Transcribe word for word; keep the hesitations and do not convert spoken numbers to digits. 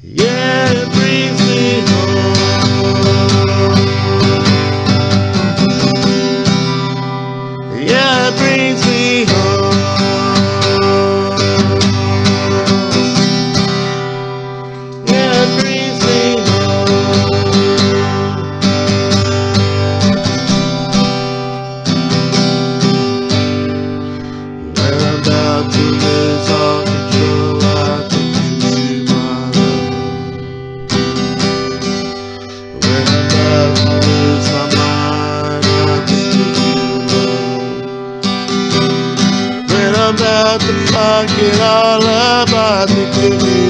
Yeah, it brings me home. Yeah, it brings me home. Yeah, it brings me home. When I'm about to lose all control, I think you my love. When I'm about to lose my mind, I think you love. When I'm about to fuck it all up, I think of you.